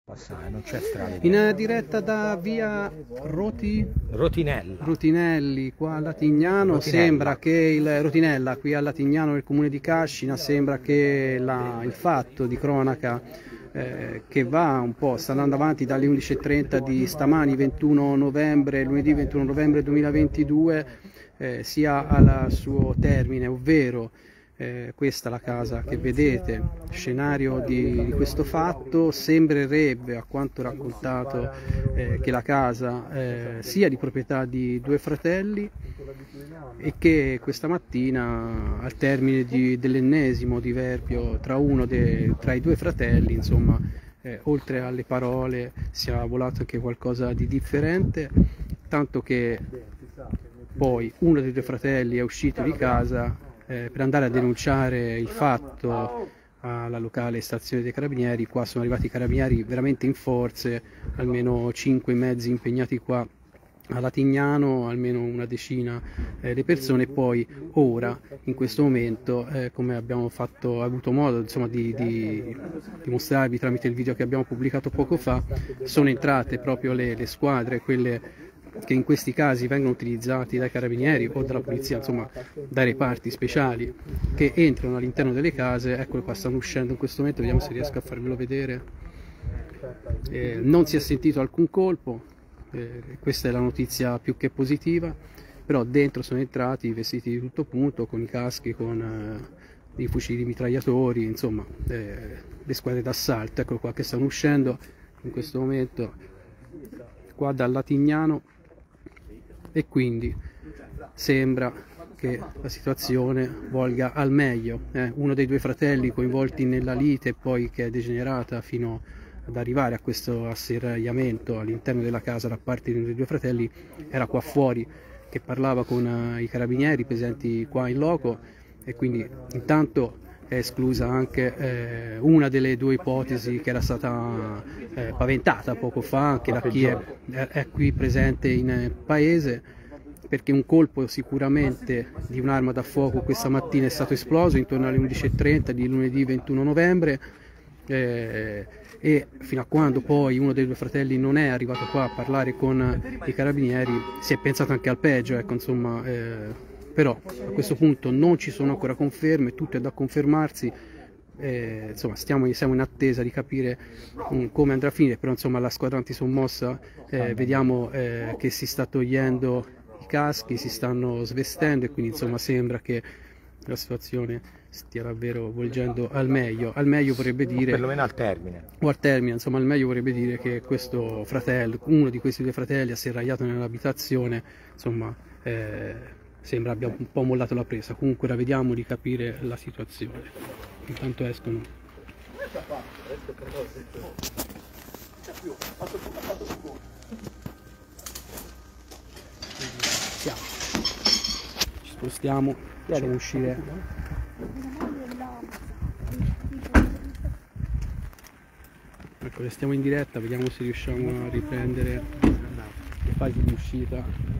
Passare, non c'è strada. In diretta da via Rotinelli, qua a Latignano. Sembra che il Rotinella, qui a Latignano nel comune di Cascina, sembra che il fatto di cronaca che va un po', sta andando avanti dalle 11:30 di stamani, lunedì 21 novembre 2022, sia al suo termine, ovvero questa è la casa che vedete, scenario di questo fatto. Sembrerebbe, a quanto raccontato, che la casa sia di proprietà di due fratelli e che questa mattina, al termine dell'ennesimo diverbio tra i due fratelli, insomma, oltre alle parole sia volato anche qualcosa di differente, tanto che poi uno dei due fratelli è uscito di casa per andare a denunciare il fatto alla locale stazione dei carabinieri. Qua sono arrivati i carabinieri veramente in forze, almeno 5 mezzi impegnati qua a Latignano, almeno una decina di persone. Poi ora, in questo momento, come abbiamo avuto modo, insomma, di mostrarvi tramite il video che abbiamo pubblicato poco fa, sono entrate proprio le squadre, quelle che in questi casi vengono utilizzati dai carabinieri o dalla polizia, insomma dai reparti speciali, che entrano all'interno delle case. Eccolo qua, stanno uscendo in questo momento, vediamo se riesco a farvelo vedere. Non si è sentito alcun colpo, questa è la notizia più che positiva, però dentro sono entrati vestiti di tutto punto, con i caschi, con i fucili mitragliatori, insomma le squadre d'assalto. Eccolo qua che stanno uscendo in questo momento qua dal Latignano, e quindi sembra che la situazione volga al meglio. Uno dei due fratelli coinvolti nella lite, poi che è degenerata fino ad arrivare a questo asserragliamento all'interno della casa da parte di uno dei due fratelli, era qua fuori che parlava con i carabinieri presenti qua in loco, e quindi intanto è esclusa anche una delle due ipotesi che era stata paventata poco fa anche da chi è qui presente in paese, perché un colpo sicuramente di un'arma da fuoco questa mattina è stato esploso intorno alle 11:30 di lunedì 21 novembre, e fino a quando poi uno dei due fratelli non è arrivato qua a parlare con i carabinieri si è pensato anche al peggio, ecco, insomma. Però a questo punto non ci sono ancora conferme, tutto è da confermarsi, insomma siamo in attesa di capire come andrà a finire. Però insomma la squadra antisommossa, vediamo che si sta togliendo i caschi, si stanno svestendo, e quindi insomma sembra che la situazione stia davvero volgendo al meglio. Al meglio vorrebbe dire, perlomeno al termine. O al termine, insomma, al meglio vorrebbe dire che questo fratello, uno di questi due fratelli, asserragliato nell'abitazione, insomma, sembra abbia un po' mollato la presa. Comunque ora vediamo di capire la situazione. Intanto escono. Ci spostiamo, facciamo uscire. Ecco, restiamo in diretta, vediamo se riusciamo a riprendere le fasi di uscita.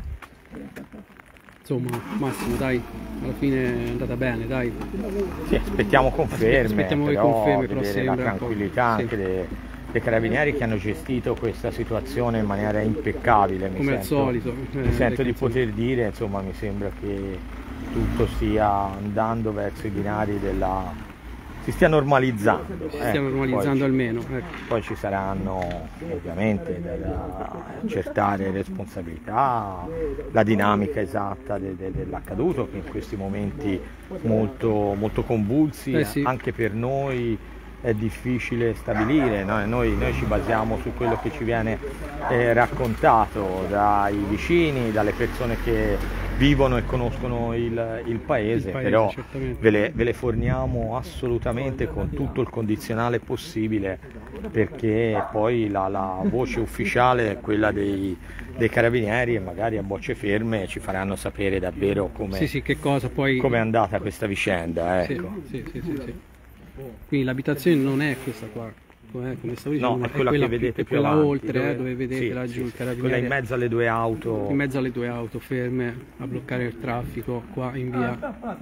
Insomma, Massimo, dai, alla fine è andata bene, dai. Sì, aspettiamo conferme, aspettiamo le conferme, però vedere la sembra tranquillità anche dei carabinieri che hanno gestito questa situazione in maniera impeccabile. Come al solito. Mi sento di poter dire, insomma, mi sembra che tutto stia andando verso i binari si stia normalizzando. Si stia normalizzando almeno. Poi ci saranno ovviamente da accertare responsabilità, la dinamica esatta dell'accaduto, che in questi momenti molto, molto convulsi, sì. Anche per noi è difficile stabilire, no? Noi ci basiamo su quello che ci viene raccontato dai vicini, dalle persone che vivono e conoscono il paese, però ve le forniamo assolutamente con tutto il condizionale possibile, perché poi la voce ufficiale è quella dei carabinieri, e magari a bocce ferme ci faranno sapere davvero come è andata questa vicenda. Ecco. Sì. Quindi l'abitazione non è questa qua, come stavo dicendo, no, è quella che vedete più quella avanti, oltre, dove vedete laggiù il carabiniere, quella in mezzo alle due auto, ferme a bloccare il traffico qua in via,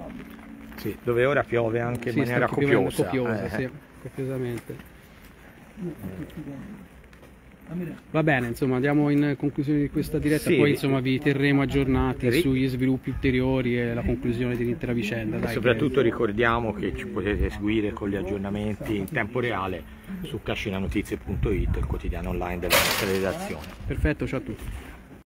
dove ora piove anche in maniera copiosa, sì, copiosamente. Va bene, insomma, andiamo in conclusione di questa diretta, sì, poi insomma vi terremo aggiornati sugli sviluppi ulteriori e la conclusione dell'intera vicenda. E soprattutto ricordiamo che ci potete seguire con gli aggiornamenti in tempo reale su cascinanotizie.it, il quotidiano online della nostra redazione. Perfetto, ciao a tutti.